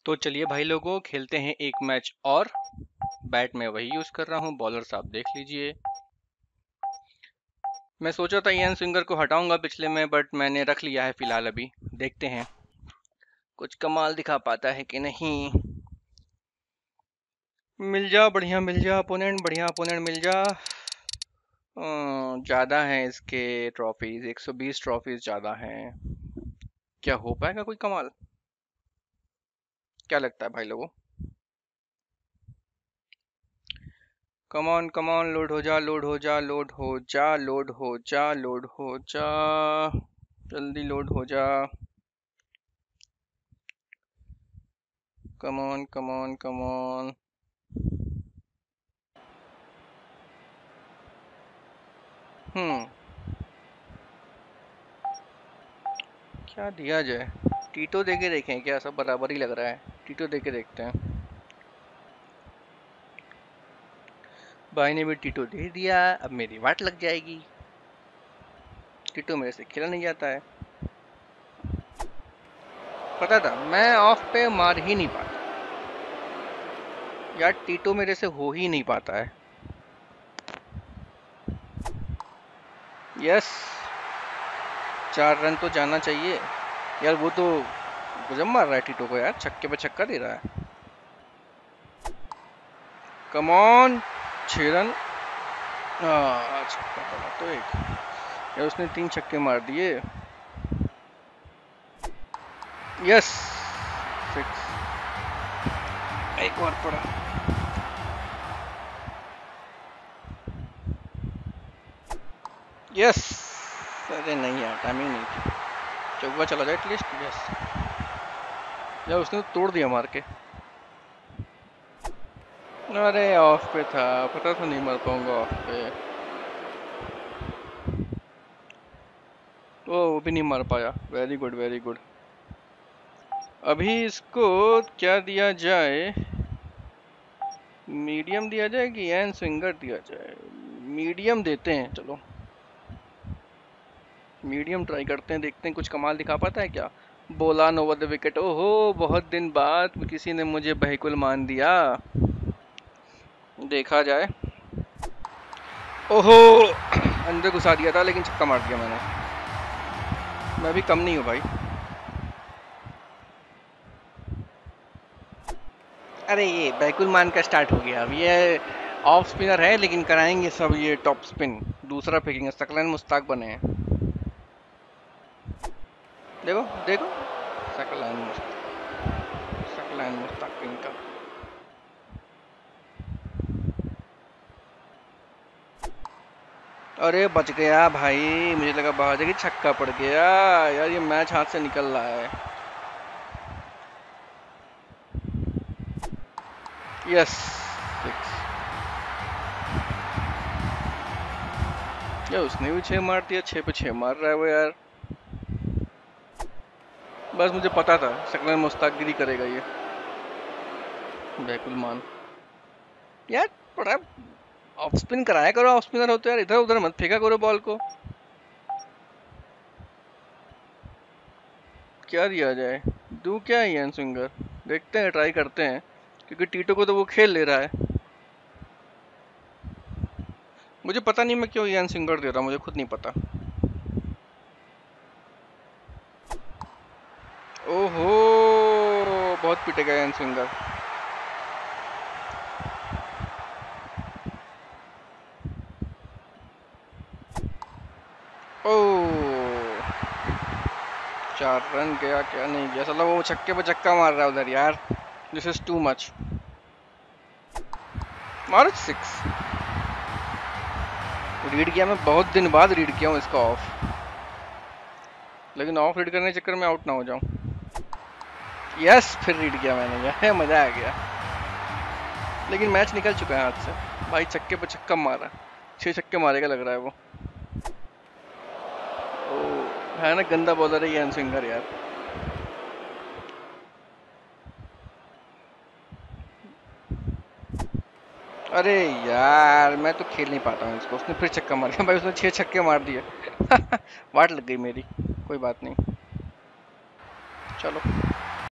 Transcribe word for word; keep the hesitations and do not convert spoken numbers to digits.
तो चलिए भाई लोगों खेलते हैं एक मैच और। बैट में वही यूज कर रहा हूँ, बॉलर साहब देख लीजिए। मैं सोचा था इयान स्विंगर को हटाऊंगा पिछले में, बट मैंने रख लिया है फिलहाल। अभी देखते हैं कुछ कमाल दिखा पाता है कि नहीं। मिल जा बढ़िया, मिल जा अपोनेंट, बढ़िया अपोनेंट मिल जा। अं, ज्यादा हैं इसके ट्रॉफीज, एक सौ बीस ट्रॉफीज ज्यादा हैं। क्या हो पाएगा कोई कमाल? क्या लगता है भाई लोगों? Come on come on, load हो जा, लोड हो जा, लोड हो जा, लोड हो जा, लोड हो जा, जल्दी लोड हो जा। Come on come on come on. हम्म क्या दिया जाए? टीटो दे के देखें क्या? सब बराबर ही लग रहा है। टीटो दे के देखते हैं। भाई ने भी टीटो दे दिया, अब मेरी वाट लग जाएगी। टीटो मेरे से खेला नहीं जाता है। पता था मैं ऑफ पे मार ही नहीं पाता यार, टीटो मेरे से हो ही नहीं पाता है। यस, चार रन तो जाना चाहिए यार। वो तो गजब मार रहा है टीटो को यार, छक्के पे छक्का दे रहा है। कम ऑन, छह रन। आ, छक्का पड़ा तो एक यार, उसने तीन छक्के मार दिए। Yes, six. एक और पड़ा। यस। अरे नहीं यार, टाइमिंग नहीं थी। चौका चला जाए एटलीस्ट। यस यार, उसने तो तोड़ दिया मार के। अरे ऑफ पे था, पता था नहीं मार पाऊंगा ऑफ पे। ओ, वो भी नहीं मार पाया। Very good, very good. अभी इसको क्या दिया जाए? मीडियम दिया जाए कि एन स्विंगर दिया जाए? मीडियम देते हैं चलो। मीडियम ट्राई करते हैं, देखते हैं कुछ कमाल दिखा पाता है क्या। बोलान ओवर द विकेट। ओहो, बहुत दिन बाद किसी ने मुझे बहकुल मान दिया। देखा जाए। ओहो, अंदर घुसा दिया था लेकिन छक्का मार दिया मैंने। मैं भी कम नहीं हूँ भाई। अरे ये बैकुल मान का स्टार्ट हो गया अब। ये ऑफ स्पिनर है लेकिन कराएंगे सब ये टॉप स्पिन। दूसरा फेंकेंगे, सकलैन मुश्ताक बने हैं। देखो देखो, सकलैन मुश्ताक, सकलैन मुश्ताक इनका। अरे बच गया भाई, मुझे लगा बाहर जाके छक्का पड़ गया। यार ये मैच हाथ से निकल रहा है। Yes, six. यार उसने भी छह मार दिया, छह पे छह मार रहा है वो यार। बस मुझे पता था सकलैन मुश्ताक गिरी करेगा ये। बैकुल मान यार, बड़ा ऑफ स्पिन कराया करो। ऑफ स्पिनर होते यार, इधर उधर मत फेंका करो बॉल को। क्या दिया जाए? दू क्या है यान स्विंगर? देखते हैं, ट्राई करते हैं, क्योंकि टीटो को तो वो खेल ले रहा है। मुझे पता नहीं मैं क्यों यान स्विंगर दे रहा हूँ, मुझे खुद नहीं पता। ओहो, बहुत पिटेगा यान स्विंगर। ओ, चार रन गया क्या? नहीं गया साला, वो छक्के पे छक्का मार रहा है उधर यार। This is too much. मारो सिक्स। रीड किया मैं, बहुत दिन बाद रीड किया हूँ इसका ऑफ, लेकिन ऑफ रीड करने के चक्कर में आउट ना हो जाऊं। यस, फिर रीड किया मैंने यार, मजा आ गया। लेकिन मैच निकल चुका है हाथ से भाई। छक्के पे छक्का मारा, छह छक्के मारेगा लग रहा है वो। ओ, है ना, गंदा बॉलर है ये सिंगर यार। अरे यार, मैं तो खेल नहीं पाता हूँ इसको। उसने फिर छक्का मार दिया भाई, उसने छह छक्के मार दिए। वाट लग गई मेरी। कोई बात नहीं, चलो।